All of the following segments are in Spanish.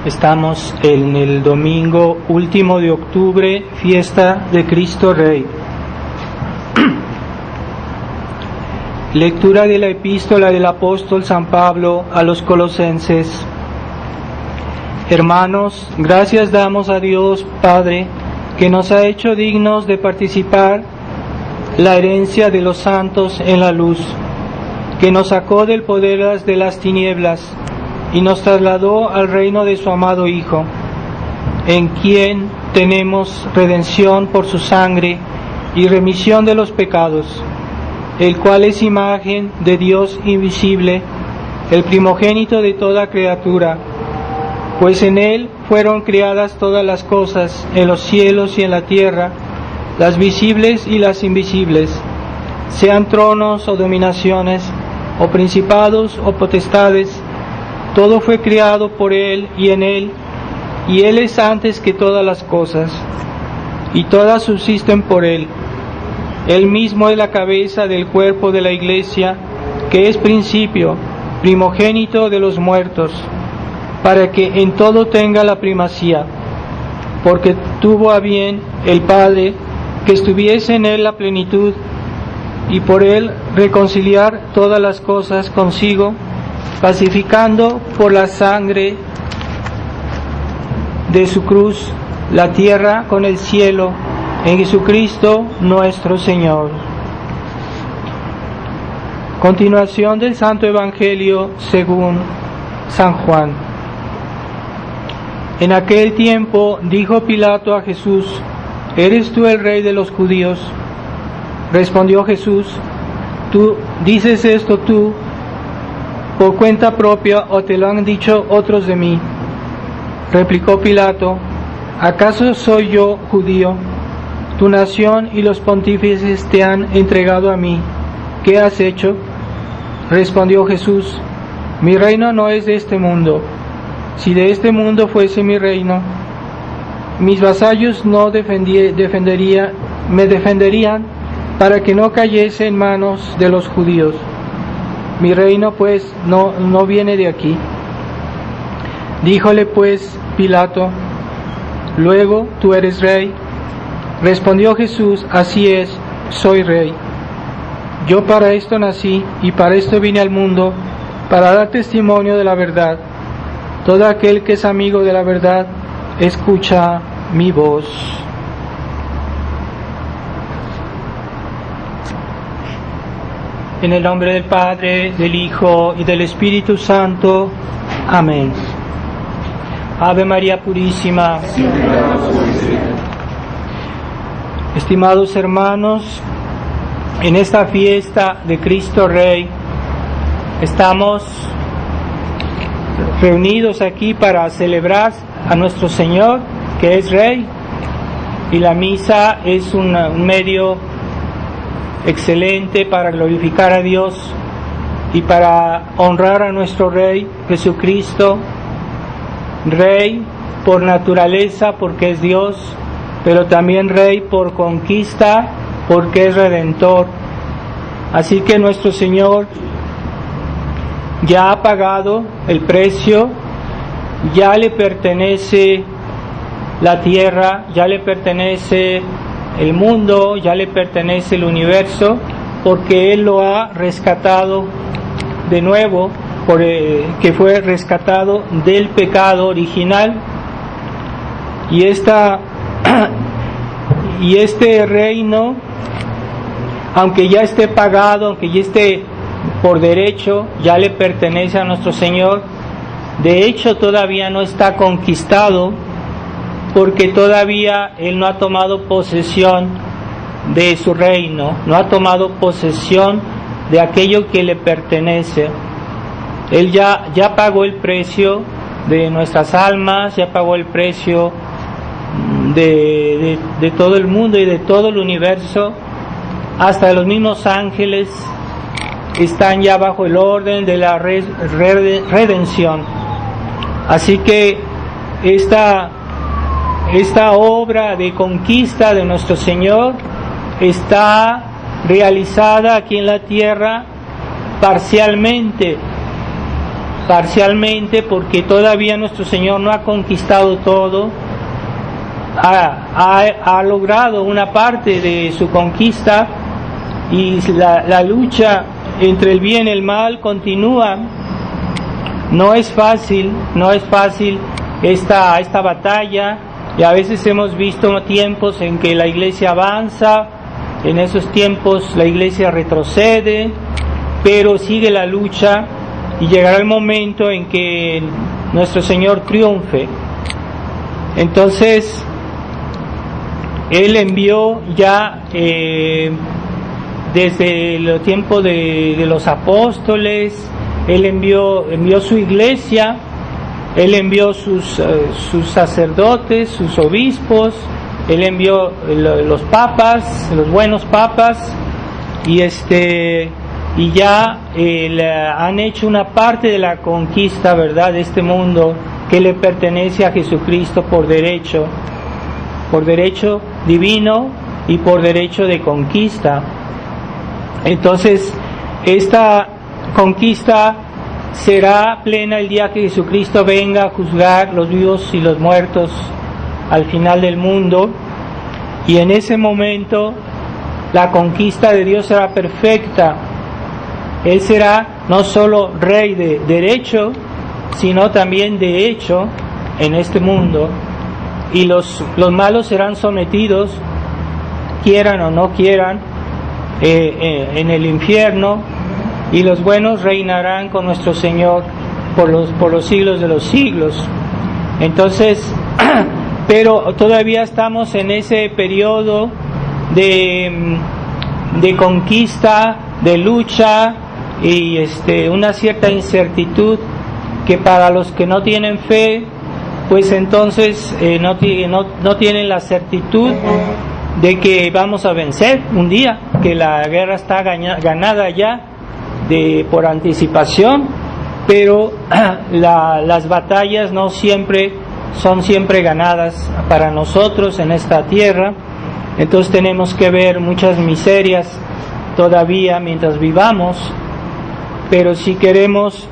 Estamos en el domingo último de octubre, fiesta de Cristo Rey. Lectura de la epístola del apóstol San Pablo a los Colosenses. Hermanos, gracias damos a Dios Padre, que nos ha hecho dignos de participar la herencia de los santos en la luz, que nos sacó del poder de las tinieblas y nos trasladó al reino de su amado Hijo, en quien tenemos redención por su sangre y remisión de los pecados, el cual es imagen de Dios invisible, el primogénito de toda criatura, pues en Él fueron creadas todas las cosas, en los cielos y en la tierra, las visibles y las invisibles, sean tronos o dominaciones, o principados o potestades. Todo fue creado por Él y en Él, y Él es antes que todas las cosas, y todas subsisten por Él. Él mismo es la cabeza del cuerpo de la Iglesia, que es principio, primogénito de los muertos, para que en todo tenga la primacía, porque tuvo a bien el Padre que estuviese en Él la plenitud, y por Él reconciliar todas las cosas consigo, pacificando por la sangre de su cruz la tierra con el cielo, en Jesucristo nuestro Señor. Continuación del Santo Evangelio según San Juan. En aquel tiempo dijo Pilato a Jesús: ¿Eres tú el rey de los judíos? Respondió Jesús: ¿Tú dices esto tú por cuenta propia o te lo han dicho otros de mí? Replicó Pilato: ¿acaso soy yo judío? Tu nación y los pontífices te han entregado a mí. ¿Qué has hecho? Respondió Jesús: mi reino no es de este mundo. Si de este mundo fuese mi reino, mis vasallos no me defenderían para que no cayese en manos de los judíos. Mi reino pues no viene de aquí. Díjole pues Pilato: luego tú eres rey. Respondió Jesús: así es, soy rey. Yo para esto nací y para esto vine al mundo, para dar testimonio de la verdad. Todo aquel que es amigo de la verdad, escucha mi voz. En el nombre del Padre, del Hijo y del Espíritu Santo. Amén. Ave María Purísima. Estimados hermanos, en esta fiesta de Cristo Rey, estamos reunidos aquí para celebrar a nuestro Señor, que es Rey, y la misa es un medio excelente para glorificar a Dios y para honrar a nuestro Rey Jesucristo, Rey por naturaleza porque es Dios, pero también Rey por conquista porque es Redentor. Así que nuestro Señor ya ha pagado el precio, ya le pertenece la tierra, ya le pertenece el mundo, ya le pertenece el universo, porque Él lo ha rescatado de nuevo, que fue rescatado del pecado original. Y este reino, aunque ya esté pagado, aunque ya esté por derecho, ya le pertenece a nuestro Señor. De hecho, todavía no está conquistado, porque todavía Él no ha tomado posesión de su reino, no ha tomado posesión de aquello que le pertenece. Él ya pagó el precio de nuestras almas, ya pagó el precio de todo el mundo y de todo el universo. Hasta los mismos ángeles están ya bajo el orden de la redención. Así que esta obra de conquista de nuestro Señor está realizada aquí en la tierra parcialmente, parcialmente, porque todavía nuestro Señor no ha conquistado todo, ha logrado una parte de su conquista, y la lucha entre el bien y el mal continúa. No es fácil esta batalla, y a veces hemos visto tiempos en que la iglesia avanza, en esos tiempos la iglesia retrocede, pero sigue la lucha, y llegará el momento en que nuestro Señor triunfe. Entonces, Él envió ya desde el tiempo de los apóstoles, Él envió su iglesia, Él envió sus sacerdotes, sus obispos, Él envió los papas, los buenos papas, y ya han hecho una parte de la conquista, ¿verdad?, de este mundo, que le pertenece a Jesucristo por derecho divino y por derecho de conquista. Entonces, esta conquista será plena el día que Jesucristo venga a juzgar los vivos y los muertos al final del mundo, y en ese momento la conquista de Dios será perfecta. Él será no solo rey de derecho, sino también de hecho en este mundo, y los malos serán sometidos, quieran o no quieran, en el infierno, y los buenos reinarán con nuestro Señor por los siglos de los siglos. Entonces, pero todavía estamos en ese periodo de conquista, de lucha, y una cierta incertidumbre que para los que no tienen fe, pues entonces no tienen la certitud de que vamos a vencer un día, que la guerra está ganada ya por anticipación, pero las batallas no siempre son ganadas para nosotros en esta tierra. Entonces tenemos que ver muchas miserias todavía mientras vivamos, pero si queremos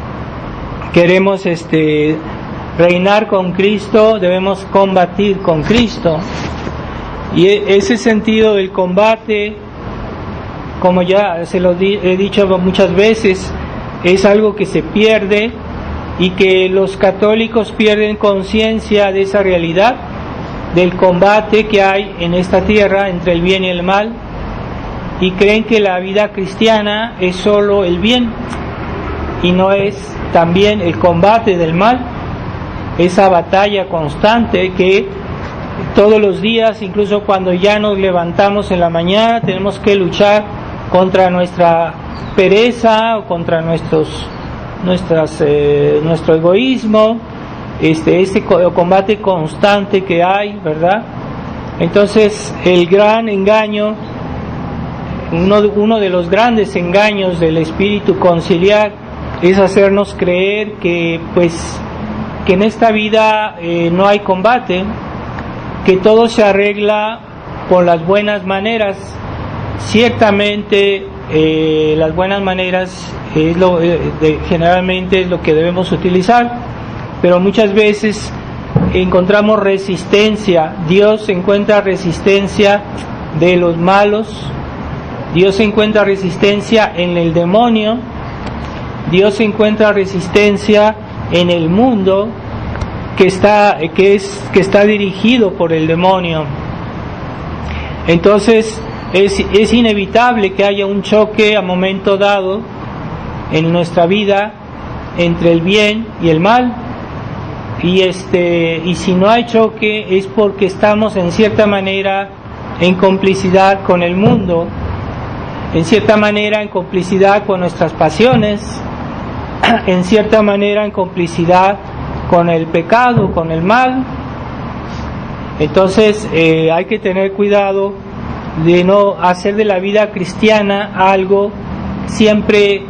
reinar con Cristo, debemos combatir con Cristo. Y ese sentido del combate, como ya se lo he dicho muchas veces, es algo que se pierde, y que los católicos pierden conciencia de esa realidad, del combate que hay en esta tierra entre el bien y el mal, y creen que la vida cristiana es solo el bien y no es también el combate del mal, esa batalla constante que todos los días, incluso cuando ya nos levantamos en la mañana, tenemos que luchar contra nuestra pereza o contra nuestro egoísmo, este combate constante que hay, ¿verdad? Entonces, el gran engaño, uno de los grandes engaños del espíritu conciliar, es hacernos creer que en esta vida no hay combate, que todo se arregla con las buenas maneras. Ciertamente las buenas maneras generalmente es lo que debemos utilizar, pero muchas veces encontramos resistencia. Dios encuentra resistencia de los malos, Dios encuentra resistencia en el demonio, Dios encuentra resistencia en el mundo que está dirigido por el demonio. Entonces es inevitable que haya un choque a momento dado en nuestra vida entre el bien y el mal, y si no hay choque es porque estamos en cierta manera en complicidad con el mundo, en cierta manera en complicidad con nuestras pasiones, en cierta manera en complicidad con el pecado, con el mal. Entonces hay que tener cuidado de no hacer de la vida cristiana algo siempre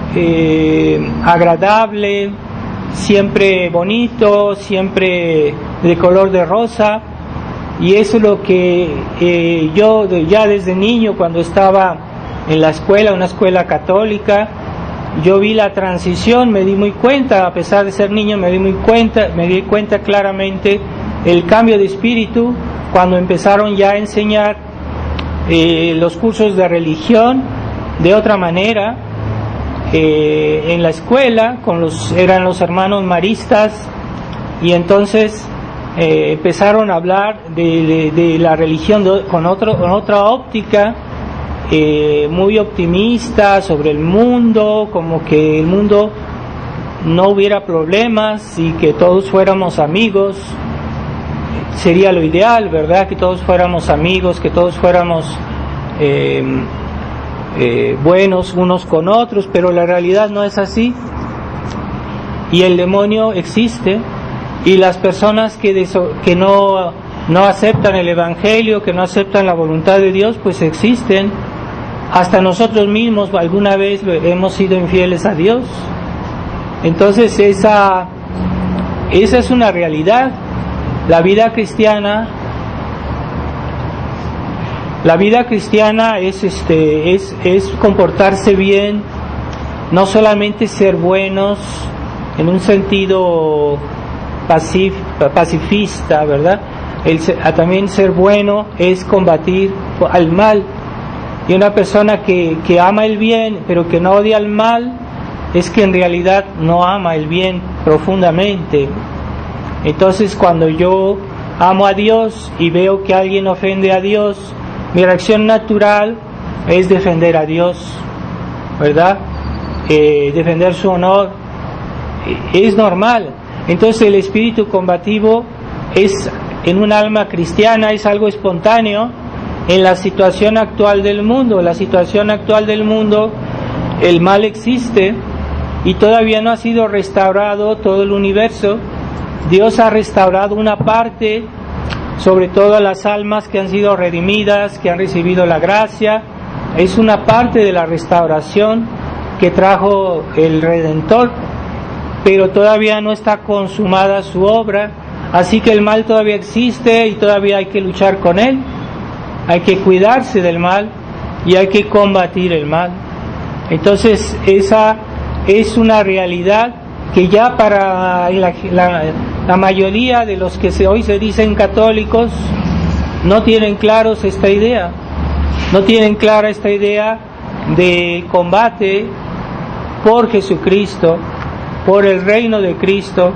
agradable, siempre bonito, siempre de color de rosa. Y eso es lo que yo ya desde niño, cuando estaba en la escuela, una escuela católica, yo vi la transición, me di muy cuenta, a pesar de ser niño, me di cuenta claramente el cambio de espíritu cuando empezaron ya a enseñar los cursos de religión de otra manera en la escuela, eran los hermanos maristas, y entonces empezaron a hablar de la religión con otra óptica, muy optimista sobre el mundo, como que el mundo no hubiera problemas y que todos fuéramos amigos. Sería lo ideal, ¿verdad? Que todos fuéramos amigos, que todos fuéramos buenos unos con otros, pero la realidad no es así. Y el demonio existe, y las personas que no aceptan el Evangelio, que no aceptan la voluntad de Dios, pues existen. Hasta nosotros mismos alguna vez hemos sido infieles a Dios. Entonces esa es una realidad. La vida cristiana es comportarse bien, no solamente ser buenos en un sentido pacifista, ¿verdad? También ser bueno es combatir al mal. Y una persona que ama el bien pero que no odia el mal, es que en realidad no ama el bien profundamente. Entonces, cuando yo amo a Dios y veo que alguien ofende a Dios, mi reacción natural es defender a Dios, ¿verdad? Defender su honor, es normal. Entonces el espíritu combativo en un alma cristiana es algo espontáneo en la situación actual del mundo. La situación actual del mundo, el mal existe y todavía no ha sido restaurado todo el universo. Dios ha restaurado una parte, sobre todo las almas que han sido redimidas, que han recibido la gracia. Es una parte de la restauración que trajo el Redentor, pero todavía no está consumada su obra, así que el mal todavía existe y todavía hay que luchar con él, hay que cuidarse del mal y hay que combatir el mal. Entonces esa es una realidad que ya para la mayoría de los que hoy se dicen católicos no tienen claros esta idea, no tienen clara esta idea de combate por Jesucristo, por el reino de Cristo,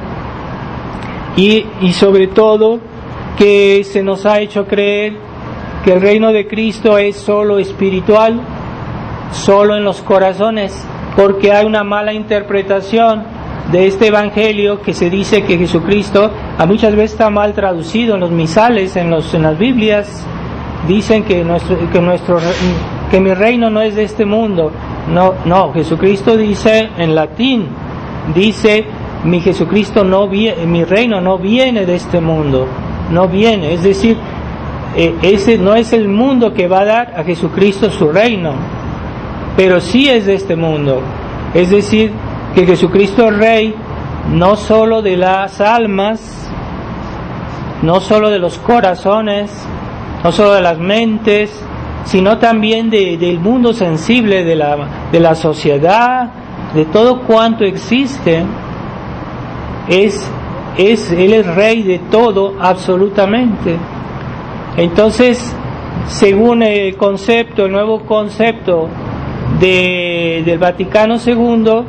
y sobre todo que se nos ha hecho creer que el reino de Cristo es solo espiritual, solo en los corazones, porque hay una mala interpretación de este evangelio que se dice que Jesucristo, muchas veces está mal traducido en los misales, en las Biblias, dicen que mi reino no es de este mundo. No, Jesucristo dice en latín, dice mi reino no viene de este mundo, no viene, es decir, ese no es el mundo que va a dar a Jesucristo su reino, pero sí es de este mundo, es decir, que Jesucristo es Rey no solo de las almas, no solo de los corazones, no solo de las mentes, sino también del mundo sensible, de la sociedad, de todo cuanto existe. Él es Rey de todo, absolutamente. Entonces, según el nuevo concepto del Vaticano II,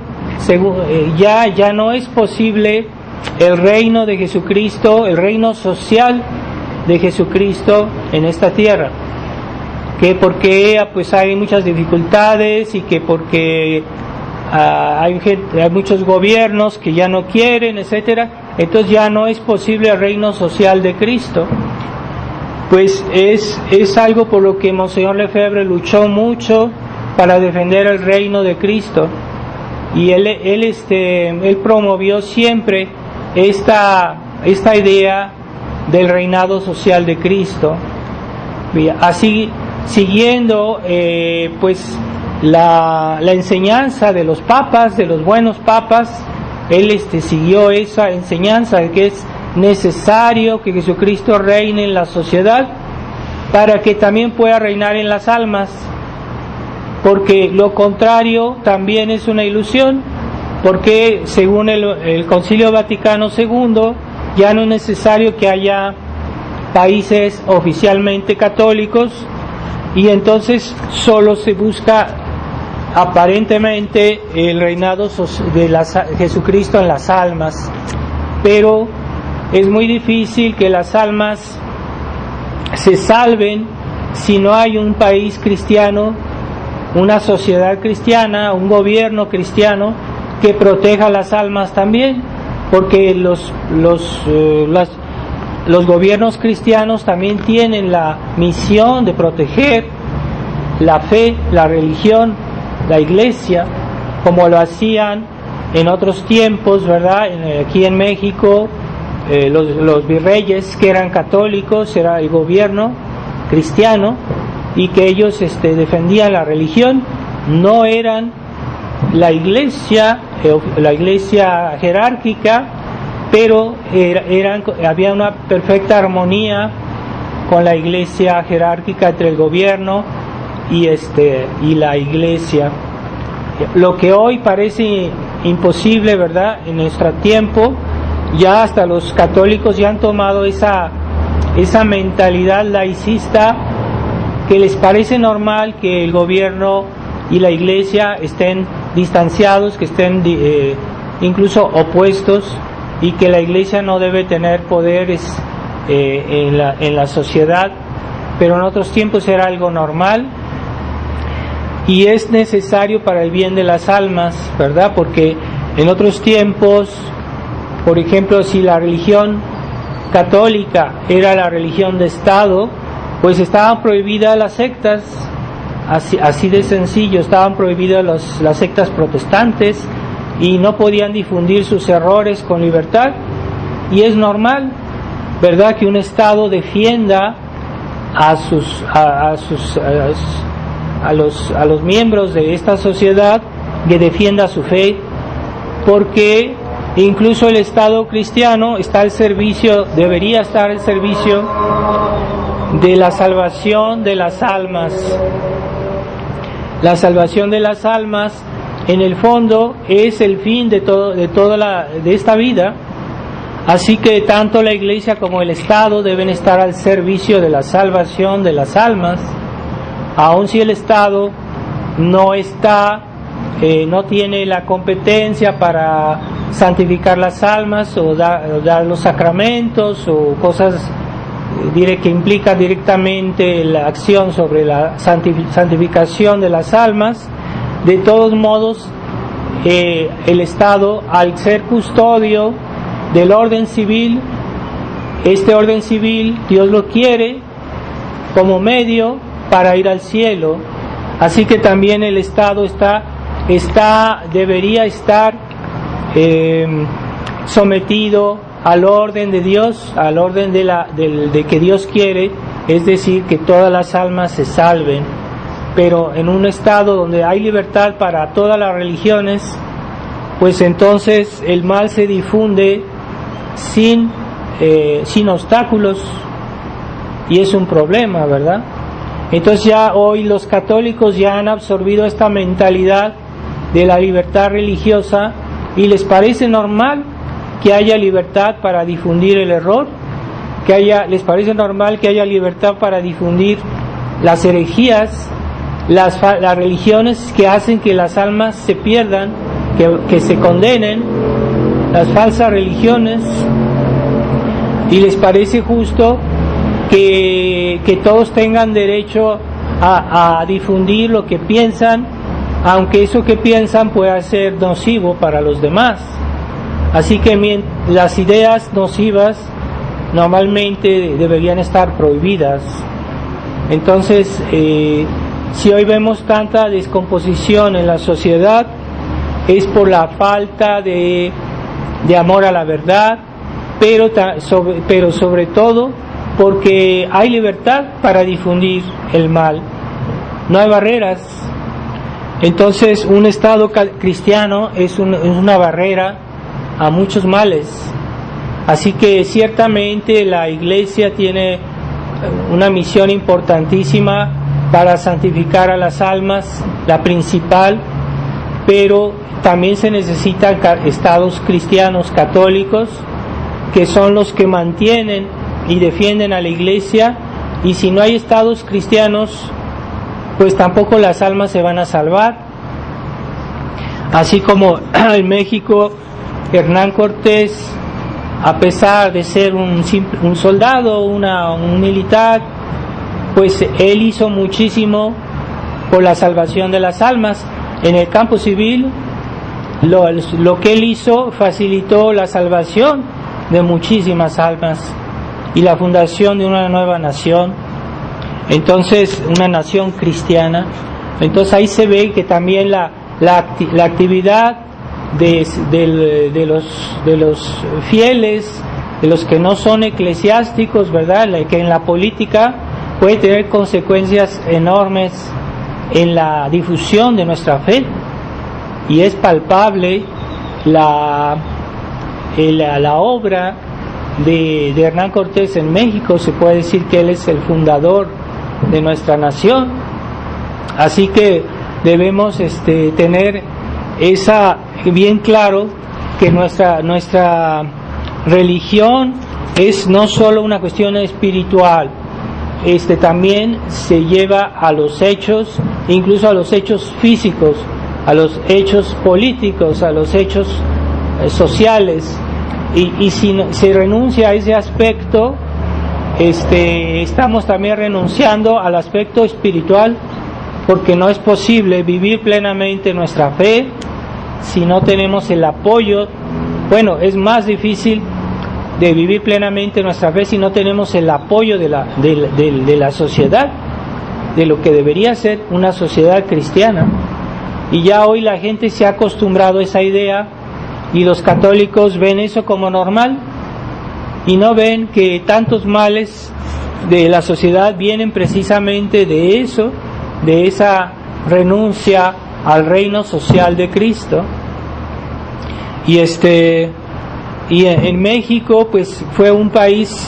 ya no es posible el reino de Jesucristo, el reino social de Jesucristo en esta tierra, que porque pues hay muchas dificultades y que porque hay muchos gobiernos que ya no quieren, etcétera, entonces ya no es posible el reino social de Cristo. Pues es algo por lo que Monseñor Lefebvre luchó mucho para defender el reino de Cristo, y él promovió siempre esta idea del reinado social de Cristo. Así, siguiendo pues la enseñanza de los papas, de los buenos papas, él siguió esa enseñanza de que es necesario que Jesucristo reine en la sociedad para que también pueda reinar en las almas. porque lo contrario también es una ilusión, porque según el Concilio Vaticano II ya no es necesario que haya países oficialmente católicos, y entonces solo se busca aparentemente el reinado de Jesucristo en las almas, pero es muy difícil que las almas se salven si no hay un país cristiano, una sociedad cristiana, un gobierno cristiano que proteja las almas también, porque los gobiernos cristianos también tienen la misión de proteger la fe, la religión, la iglesia, como lo hacían en otros tiempos, ¿verdad? Aquí en México, los virreyes que eran católicos, era el gobierno cristiano, y que ellos defendían la religión, no eran la iglesia jerárquica, pero había una perfecta armonía con la iglesia jerárquica entre el gobierno y la iglesia. Lo que hoy parece imposible, ¿verdad? En nuestro tiempo, ya hasta los católicos ya han tomado esa mentalidad laicista, que les parece normal que el gobierno y la iglesia estén distanciados, que estén incluso opuestos, y que la iglesia no debe tener poderes en la sociedad, pero en otros tiempos era algo normal y es necesario para el bien de las almas, ¿verdad? Porque en otros tiempos, por ejemplo, si la religión católica era la religión de Estado, pues estaban prohibidas las sectas, así de sencillo, estaban prohibidas las sectas protestantes, y no podían difundir sus errores con libertad, y es normal, ¿verdad?, que un Estado defienda a los miembros de esta sociedad, que defienda su fe, porque incluso el Estado cristiano debería estar al servicio de la salvación de las almas. La salvación de las almas, en el fondo, es el fin de esta vida. Así que tanto la Iglesia como el Estado deben estar al servicio de la salvación de las almas, aun si el Estado no tiene la competencia para santificar las almas o dar los sacramentos o cosas que implican directamente la acción sobre la santificación de las almas. De todos modos, el Estado, al ser custodio del orden civil, este orden civil Dios lo quiere como medio para ir al cielo. Así que también el Estado debería estar sometido al orden de Dios, al orden de que Dios quiere, es decir, que todas las almas se salven. Pero en un Estado donde hay libertad para todas las religiones, pues entonces el mal se difunde sin obstáculos, y es un problema, ¿verdad? Entonces ya hoy los católicos ya han absorbido esta mentalidad de la libertad religiosa, y les parece normal que haya libertad para difundir el error, les parece normal que haya libertad para difundir las herejías, las religiones que hacen que las almas se pierdan, que se condenen, las falsas religiones, y les parece justo que todos tengan derecho a difundir lo que piensan, aunque eso que piensan pueda ser nocivo para los demás. Así que las ideas nocivas normalmente deberían estar prohibidas. Entonces, si hoy vemos tanta descomposición en la sociedad, es por la falta de amor a la verdad, pero sobre todo porque hay libertad para difundir el mal, no hay barreras. Entonces un Estado cristiano es una barrera a muchos males. Así que ciertamente la Iglesia tiene una misión importantísima para santificar a las almas, la principal, pero también se necesitan estados cristianos católicos, que son los que mantienen y defienden a la Iglesia, y si no hay estados cristianos, pues tampoco las almas se van a salvar. Así como en México, Hernán Cortés, a pesar de ser un soldado, un militar, pues él hizo muchísimo por la salvación de las almas. En el campo civil, lo que él hizo facilitó la salvación de muchísimas almas y la fundación de una nueva nación, entonces una nación cristiana. Entonces ahí se ve que también la actividad de los fieles, de los que no son eclesiásticos, ¿verdad?, que en la política puede tener consecuencias enormes en la difusión de nuestra fe, y es palpable la obra de Hernán Cortés en México. Se puede decir que él es el fundador de nuestra nación, así que debemos tener bien claro que nuestra religión es no solo una cuestión espiritual, también se lleva a los hechos, incluso a los hechos físicos, a los hechos políticos, a los hechos sociales, y si se renuncia a ese aspecto, estamos también renunciando al aspecto espiritual, porque no es posible vivir plenamente nuestra fe si no tenemos el apoyo. Bueno, es más difícil de vivir plenamente nuestra fe si no tenemos el apoyo de la sociedad, de lo que debería ser una sociedad cristiana. Y ya hoy la gente se ha acostumbrado a esa idea, y los católicos ven eso como normal, y no ven que tantos males de la sociedad vienen precisamente de eso, de esa renuncia al reino social de Cristo. Y en México pues fue un país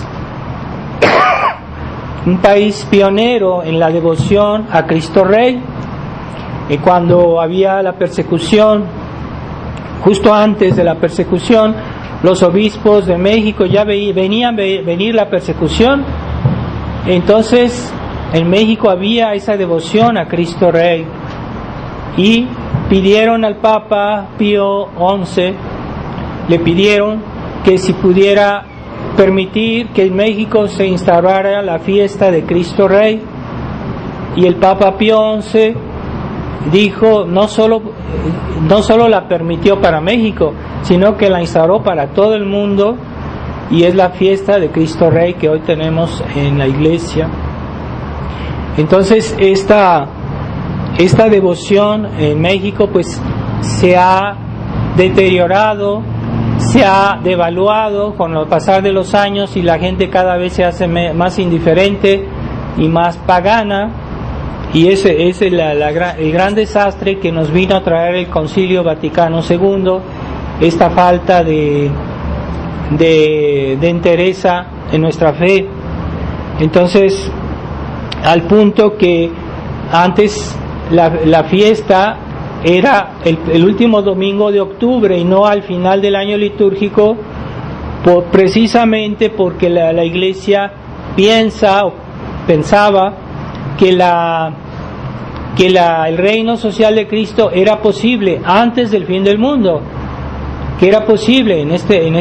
pionero en la devoción a Cristo Rey. Y cuando había la persecución, justo antes de la persecución, los obispos de México ya venían venir la persecución. Entonces en México había esa devoción a Cristo Rey, y pidieron al Papa Pío XI, le pidieron que si pudiera permitir que en México se instaurara la fiesta de Cristo Rey. Y el Papa Pío XI dijo, no solo la permitió para México, sino que la instauró para todo el mundo, y es la fiesta de Cristo Rey que hoy tenemos en la iglesia. Entonces esta devoción en México pues se ha deteriorado, se ha devaluado con el pasar de los años, y la gente cada vez se hace más indiferente y más pagana, y ese es el gran desastre que nos vino a traer el Concilio Vaticano II, esta falta de entereza en nuestra fe. Entonces, al punto que antes la fiesta era el último domingo de octubre y no al final del año litúrgico, precisamente porque la Iglesia pensaba que el reino social de Cristo era posible antes del fin del mundo, que era posible en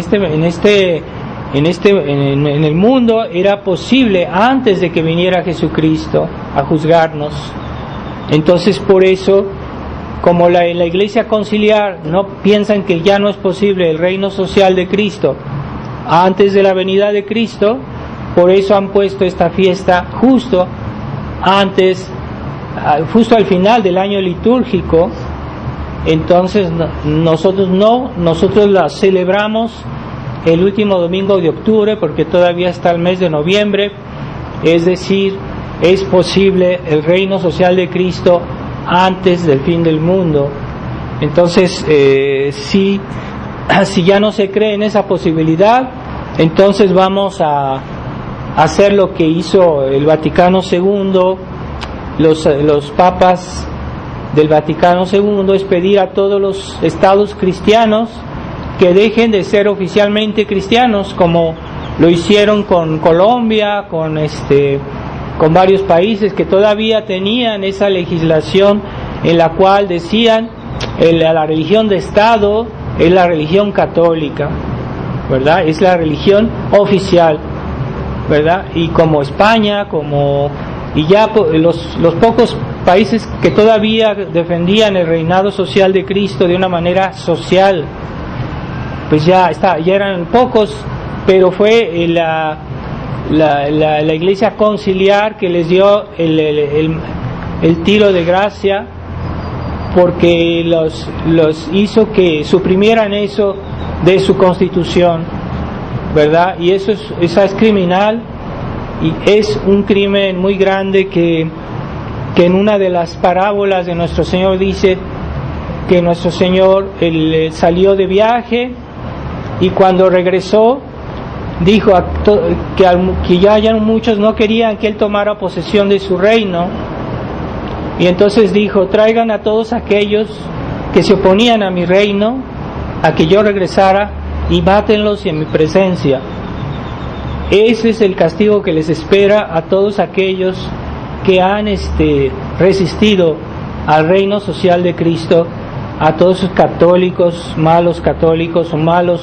el mundo, era posible antes de que viniera Jesucristo a juzgarnos. Entonces, por eso, como la Iglesia conciliar no piensan que ya no es posible el reino social de Cristo antes de la venida de Cristo, por eso han puesto esta fiesta justo al final del año litúrgico. Entonces nosotros la celebramos el último domingo de octubre, porque todavía está el mes de noviembre, es decir, es posible el reino social de Cristo antes del fin del mundo. Entonces si ya no se cree en esa posibilidad, entonces vamos a hacer lo que hizo el Vaticano II los papas del Vaticano II es pedir a todos los estados cristianos que dejen de ser oficialmente cristianos, como lo hicieron con Colombia, con varios países que todavía tenían esa legislación en la cual decían la religión de Estado es la religión católica, ¿verdad? Es la religión oficial, ¿verdad? Y como España, y ya los pocos países que todavía defendían el reinado social de Cristo de una manera social, pues ya eran pocos, pero fue la Iglesia Conciliar que les dio el tiro de gracia, porque los hizo que suprimieran eso de su constitución, ¿verdad? Y eso es criminal, y es un crimen muy grande que en una de las parábolas de nuestro Señor dice que nuestro Señor salió de viaje y cuando regresó dijo que ya muchos no querían que Él tomara posesión de su reino, y entonces dijo: traigan a todos aquellos que se oponían a mi reino, a que yo regresara, y mátenlos en mi presencia. Ese es el castigo que les espera a todos aquellos que han resistido al reino social de Cristo, a todos esos católicos, malos católicos o malos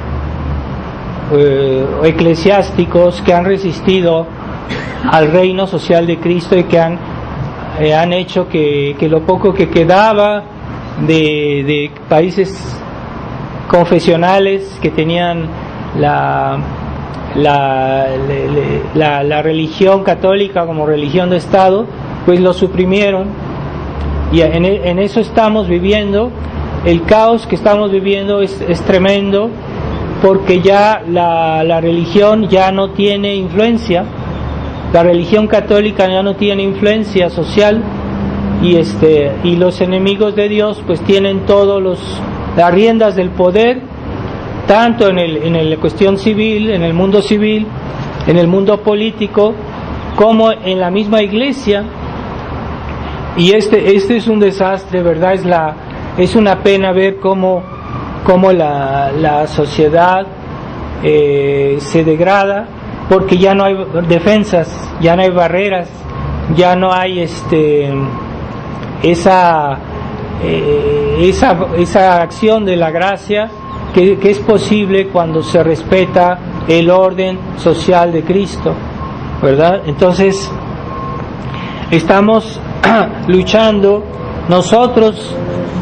eclesiásticos que han resistido al reino social de Cristo y que han hecho que lo poco que quedaba de países confesionales que tenían la religión católica como religión de Estado, pues lo suprimieron, y en eso estamos viviendo. El caos que estamos viviendo es tremendo, porque ya la religión ya no tiene influencia, la religión católica ya no tiene influencia social, y los enemigos de Dios pues tienen las riendas del poder, tanto en la cuestión civil, en el mundo civil, en el mundo político, como en la misma iglesia. Y este es un desastre, ¿verdad? Es una pena ver cómo la sociedad se degrada, porque ya no hay defensas, ya no hay barreras, ya no hay esa acción de la gracia que es posible cuando se respeta el orden social de Cristo, ¿verdad? Entonces estamos luchando nosotros.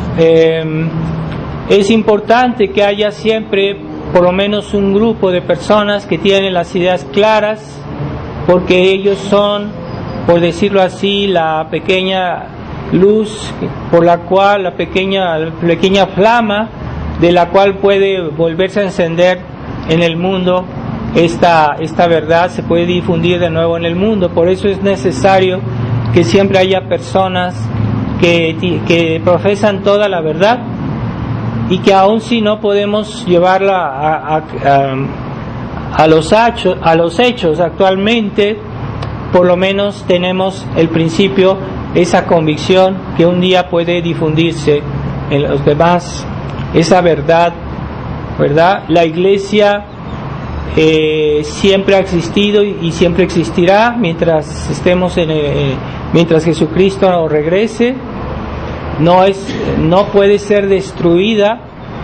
Es importante que haya siempre por lo menos un grupo de personas que tienen las ideas claras, porque ellos son, por decirlo así, la pequeña luz por la cual, la pequeña flama de la cual puede volverse a encender en el mundo. Esta verdad se puede difundir de nuevo en el mundo. Por eso es necesario que siempre haya personas que profesan toda la verdad, y que aun si no podemos llevarla a los hechos actualmente, por lo menos tenemos el principio, esa convicción que un día puede difundirse en los demás, esa verdad, ¿verdad? La Iglesia siempre ha existido y siempre existirá mientras estemos mientras Jesucristo no regrese. No puede ser destruida,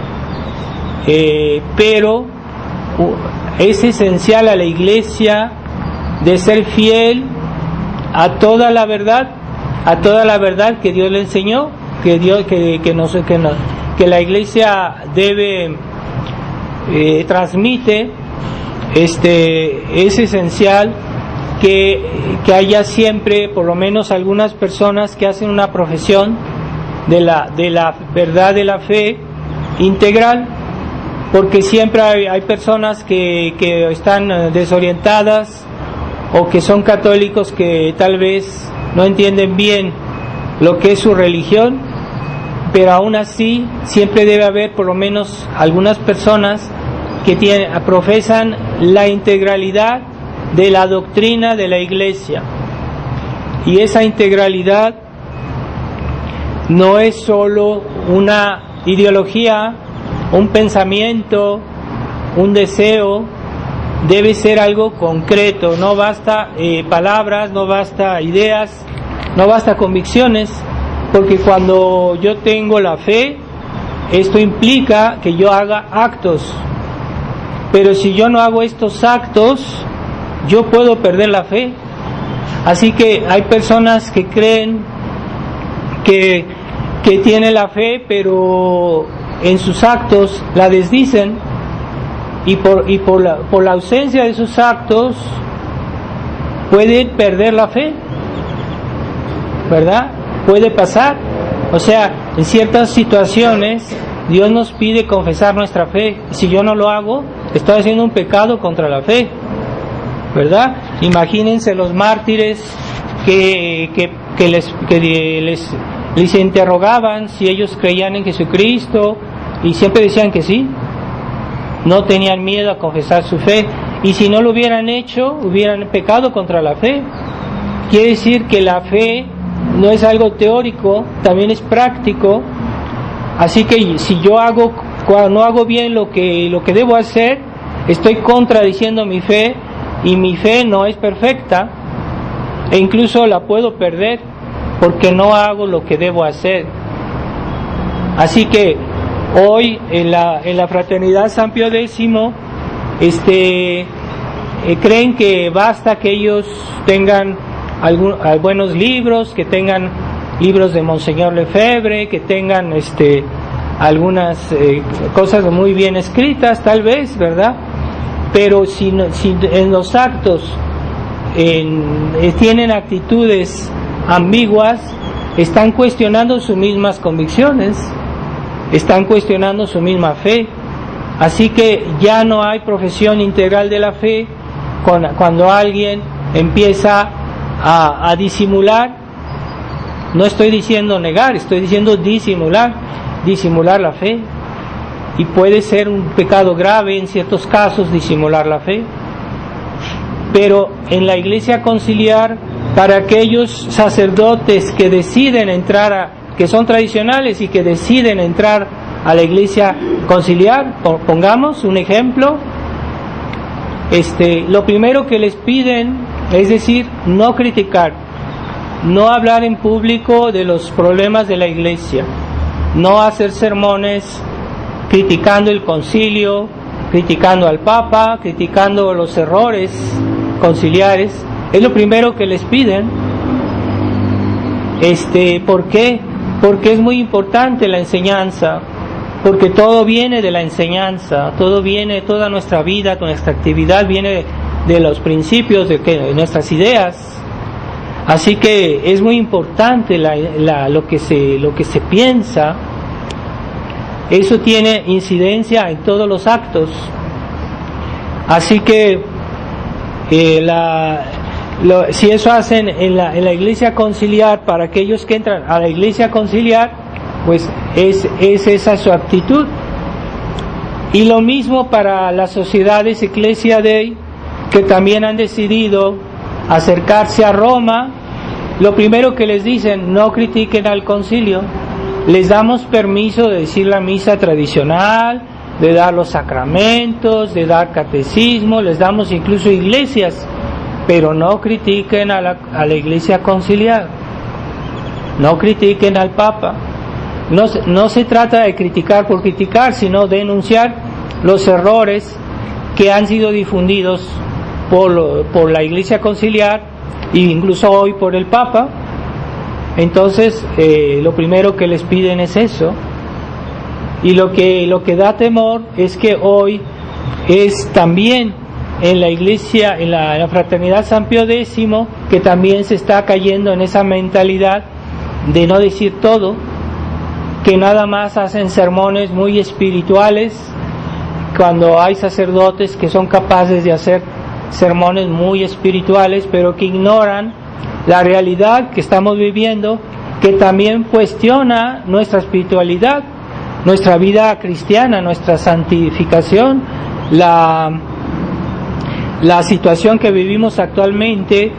pero es esencial a la Iglesia de ser fiel a toda la verdad que Dios le enseñó, que la Iglesia transmite. Es esencial que haya siempre por lo menos algunas personas que hacen una profesión de la verdad de la fe integral, porque siempre hay personas que están desorientadas, o que son católicos que tal vez no entienden bien lo que es su religión, pero aún así siempre debe haber por lo menos algunas personas que profesan la integralidad de la doctrina de la Iglesia. Y esa integralidad no es solo una ideología, un pensamiento, un deseo, debe ser algo concreto, no basta palabras, no basta ideas, no basta convicciones, porque cuando yo tengo la fe, esto implica que yo haga actos, pero si yo no hago estos actos, yo puedo perder la fe. Así que hay personas que creen que tienen la fe, pero en sus actos la desdicen, y por la ausencia de sus actos pueden perder la fe, ¿verdad? Puede pasar. O sea, en ciertas situaciones Dios nos pide confesar nuestra fe. Si yo no lo hago, estoy haciendo un pecado contra la fe, ¿verdad? Imagínense los mártires que les interrogaban si ellos creían en Jesucristo, y siempre decían que sí. No tenían miedo a confesar su fe, y si no lo hubieran hecho, hubieran pecado contra la fe. Quiere decir que la fe no es algo teórico, también es práctico. Así que si yo cuando no hago bien lo que debo hacer, estoy contradiciendo mi fe, y mi fe no es perfecta, e incluso la puedo perder porque no hago lo que debo hacer. Así que hoy en la Fraternidad San Pío X creen que basta que ellos tengan buenos libros, que tengan libros de Monseñor Lefebvre, que tengan algunas cosas muy bien escritas, tal vez, ¿verdad? Pero si en los actos tienen actitudes ambiguas, están cuestionando sus mismas convicciones, están cuestionando su misma fe. Así que ya no hay profesión integral de la fe cuando alguien empieza a disimular. No estoy diciendo negar, estoy diciendo disimular la fe, y puede ser un pecado grave en ciertos casos disimular la fe. Pero en la Iglesia Conciliar, para aquellos sacerdotes que deciden entrar que son tradicionales y que deciden entrar a la Iglesia Conciliar, pongamos un ejemplo, lo primero que les piden es decir, no criticar, no hablar en público de los problemas de la Iglesia, no hacer sermones criticando el concilio, criticando al Papa, criticando los errores conciliares. Es lo primero que les piden. ¿Por qué? Porque es muy importante la enseñanza, porque todo viene de la enseñanza, toda nuestra vida, nuestra actividad viene de los principios, de nuestras ideas. Así que es muy importante lo que se piensa. Eso tiene incidencia en todos los actos. Así que si eso hacen en la Iglesia Conciliar, para aquellos que entran a la Iglesia Conciliar, pues es esa su actitud. Y lo mismo para las sociedades Ecclesia Dei, que también han decidido acercarse a Roma. Lo primero que les dicen: no critiquen al concilio. Les damos permiso de decir la misa tradicional, de dar los sacramentos, de dar catecismo, les damos incluso iglesias, pero no critiquen a la Iglesia Conciliar, no critiquen al Papa. No se trata de criticar por criticar, sino denunciar los errores que han sido difundidos por la Iglesia Conciliar, e incluso hoy por el Papa. Entonces lo primero que les piden es eso. Y lo que da temor es que hoy es también en la Iglesia, en la Fraternidad San Pío X, que también se está cayendo en esa mentalidad de no decir todo, que nada más hacen sermones muy espirituales, cuando hay sacerdotes que son capaces de hacer sermones muy espirituales, pero que ignoran la realidad que estamos viviendo, que también cuestiona nuestra espiritualidad, nuestra vida cristiana, nuestra santificación, la situación que vivimos actualmente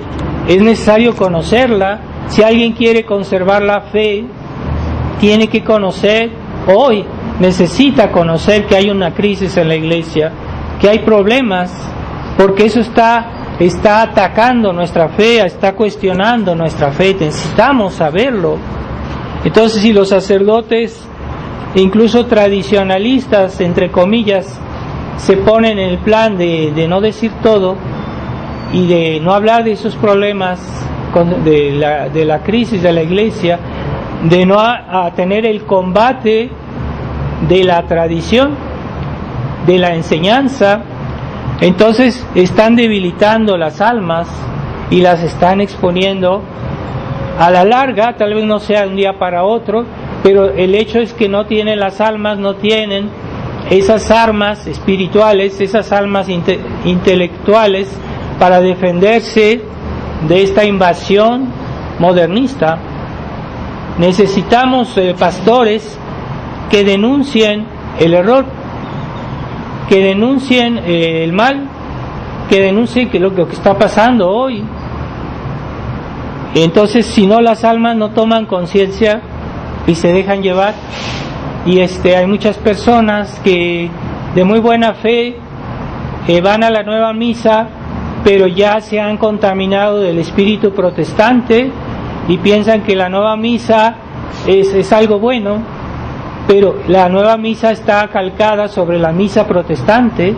es necesario conocerla. Si alguien quiere conservar la fe, tiene que conocer, hoy necesita conocer que hay una crisis en la iglesia, que hay problemas, porque eso está atacando nuestra fe, está cuestionando nuestra fe. Necesitamos saberlo. Entonces, si los sacerdotes, incluso tradicionalistas, entre comillas, se ponen en el plan de no decir todo y de no hablar de esos problemas de la crisis de la iglesia, de no a tener el combate de la tradición, de la enseñanza, entonces están debilitando las almas y las están exponiendo a la larga. Tal vez no sea de un día para otro, pero el hecho es que no tienen las almas, no tienen esas armas espirituales, esas almas intelectuales para defenderse de esta invasión modernista. Necesitamos pastores que denuncien el error, que denuncien el mal, que denuncien lo que está pasando hoy. Entonces, si no, las almas no toman conciencia y se dejan llevar. Y hay muchas personas que de muy buena fe van a la nueva misa, pero ya se han contaminado del espíritu protestante y piensan que la nueva misa es algo bueno, pero la nueva misa está calcada sobre la misa protestante,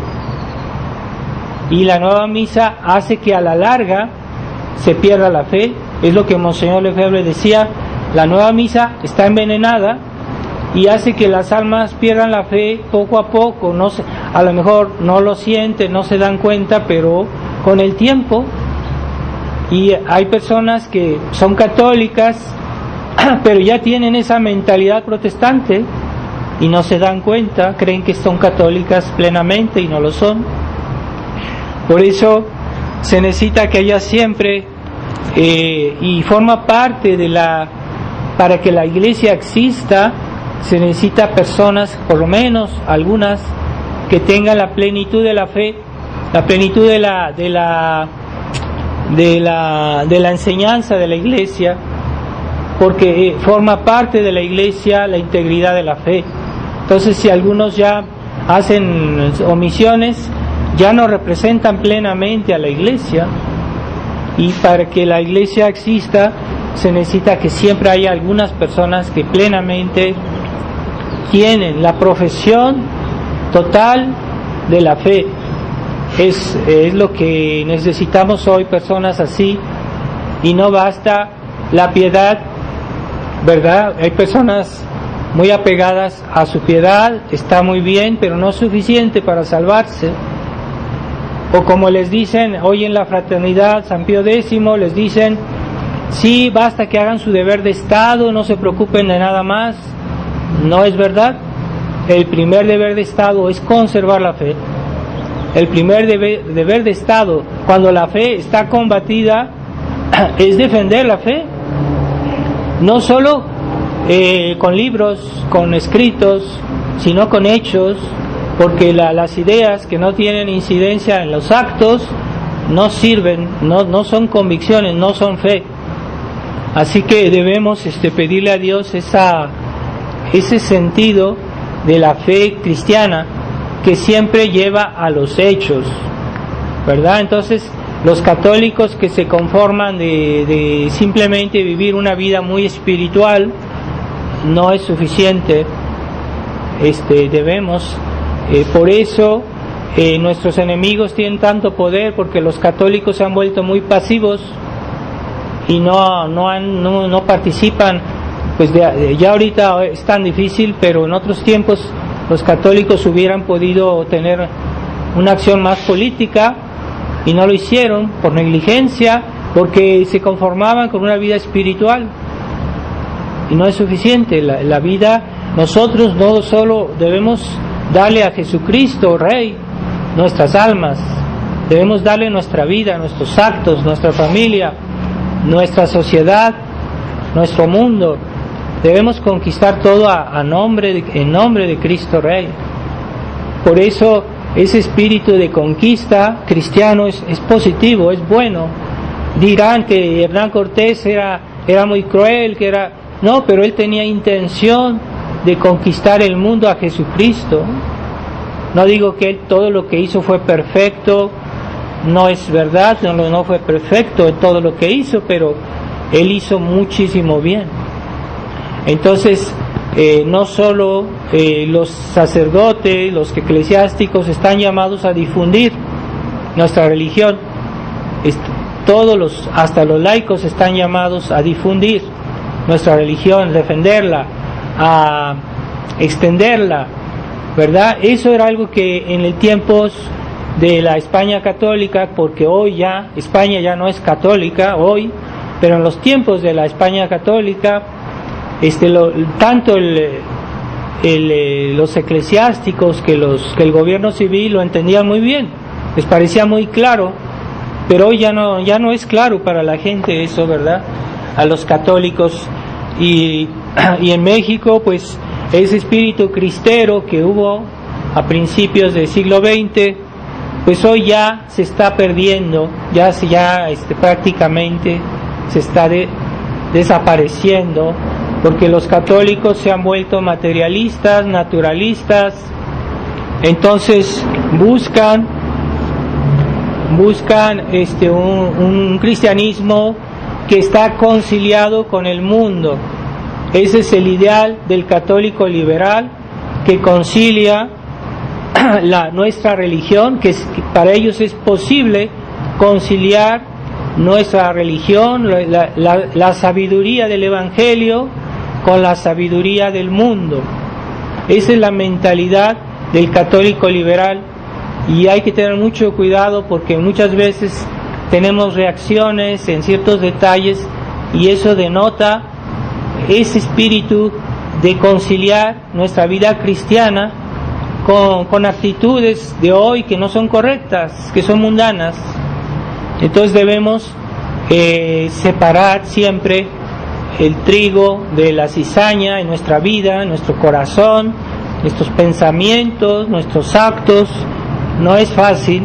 y la nueva misa hace que a la larga se pierda la fe. Es lo que Monseñor Lefebvre decía: la nueva misa está envenenada y hace que las almas pierdan la fe poco a poco. A lo mejor no lo sienten, no se dan cuenta, pero con el tiempo. Y hay personas que son católicas, pero ya tienen esa mentalidad protestante y no se dan cuenta, creen que son católicas plenamente y no lo son. Por eso se necesita que haya siempre, y forma parte para que la iglesia exista, se necesita personas, por lo menos algunas, que tengan la plenitud de la fe, la plenitud de la enseñanza de la iglesia, porque forma parte de la iglesia la integridad de la fe. Entonces, si algunos ya hacen omisiones, ya no representan plenamente a la iglesia. Y para que la iglesia exista, se necesita que siempre haya algunas personas que plenamente tienen la profesión total de la fe. Es lo que necesitamos hoy, personas así, y no basta la piedad, ¿verdad? Hay personas muy apegadas a su piedad, está muy bien, pero no es suficiente para salvarse. O como les dicen hoy en la fraternidad, San Pío X, les dicen: sí, basta que hagan su deber de Estado, no se preocupen de nada más. No es verdad. El primer deber de Estado es conservar la fe. El primer deber de Estado, cuando la fe está combatida, es defender la fe. No solo con libros, con escritos, sino con hechos, porque las ideas que no tienen incidencia en los actos no sirven, no son convicciones, no son fe. Así que debemos pedirle a Dios ese sentido de la fe cristiana que siempre lleva a los hechos, ¿verdad? Entonces, los católicos que se conforman de simplemente vivir una vida muy espiritual no es suficiente. Debemos, por eso nuestros enemigos tienen tanto poder, porque los católicos se han vuelto muy pasivos y no participan. Pues ya ahorita es tan difícil, pero en otros tiempos los católicos hubieran podido tener una acción más política y no lo hicieron por negligencia, porque se conformaban con una vida espiritual y no es suficiente. La vida, nosotros no solo debemos darle a Jesucristo Rey nuestras almas, debemos darle nuestra vida, nuestros actos, nuestra familia, nuestra sociedad, nuestro mundo. Debemos conquistar todo en nombre de Cristo Rey. Por eso ese espíritu de conquista cristiano es positivo, es bueno, dirán que Hernán Cortés era muy cruel, no, pero él tenía intención de conquistar el mundo a Jesucristo. No digo que él todo lo que hizo fue perfecto, no es verdad, no fue perfecto en todo lo que hizo, pero él hizo muchísimo bien. Entonces, no solo los sacerdotes, los eclesiásticos están llamados a difundir nuestra religión, hasta los laicos están llamados a difundir nuestra religión, defenderla, a extenderla, ¿verdad? Eso era algo que en el tiempos de la España católica, porque hoy ya España ya no es católica hoy, pero en los tiempos de la España católica, tanto los eclesiásticos que el gobierno civil lo entendían muy bien, les parecía muy claro, pero hoy ya no es claro para la gente eso, ¿verdad? A los católicos. Y en México, pues ese espíritu cristero que hubo a principios del siglo XX, pues hoy ya se está perdiendo, ya prácticamente se está desapareciendo, porque los católicos se han vuelto materialistas, naturalistas. Entonces buscan un cristianismo que está conciliado con el mundo. Ese es el ideal del católico liberal, que concilia nuestra religión, que para ellos es posible conciliar nuestra religión, la sabiduría del Evangelio con la sabiduría del mundo. Esa es la mentalidad del católico liberal, y hay que tener mucho cuidado porque muchas veces tenemos reacciones en ciertos detalles y eso denota ese espíritu de conciliar nuestra vida cristiana con actitudes de hoy que no son correctas, que son mundanas. Entonces debemos separar siempre el trigo de la cizaña en nuestra vida, en nuestro corazón, nuestros pensamientos, nuestros actos. No es fácil,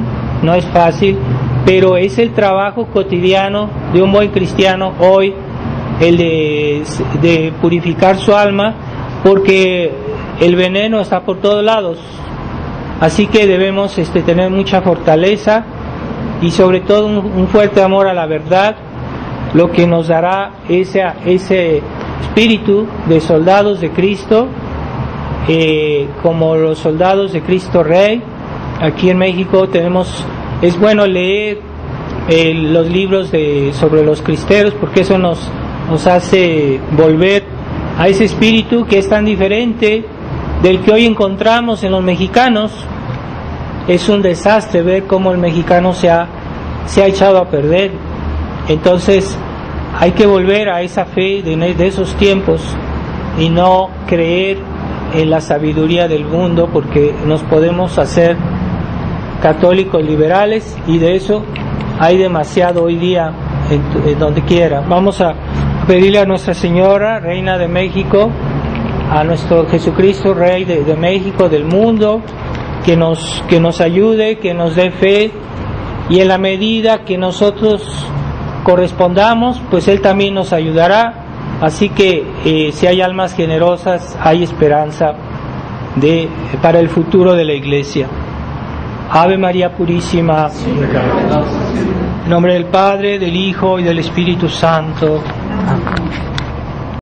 pero es el trabajo cotidiano de un buen cristiano hoy, el de purificar su alma, porque el veneno está por todos lados. Así que debemos tener mucha fortaleza y sobre todo un fuerte amor a la verdad, lo que nos dará ese espíritu de soldados de Cristo, como los soldados de Cristo Rey. Aquí en México es bueno leer los libros sobre los cristeros, porque eso nos hace volver a ese espíritu que es tan diferente del que hoy encontramos en los mexicanos. Es un desastre ver cómo el mexicano se ha echado a perder. Entonces hay que volver a esa fe de esos tiempos y no creer en la sabiduría del mundo, porque nos podemos hacer católicos liberales, y de eso hay demasiado hoy día en donde quiera. Vamos a pedirle a Nuestra Señora, Reina de México, a nuestro Jesucristo, Rey de México, del mundo, que nos ayude, que nos dé fe, y en la medida que nosotros correspondamos, pues Él también nos ayudará. Así que si hay almas generosas, hay esperanza para el futuro de la Iglesia. Ave María Purísima, en nombre del Padre, del Hijo y del Espíritu Santo.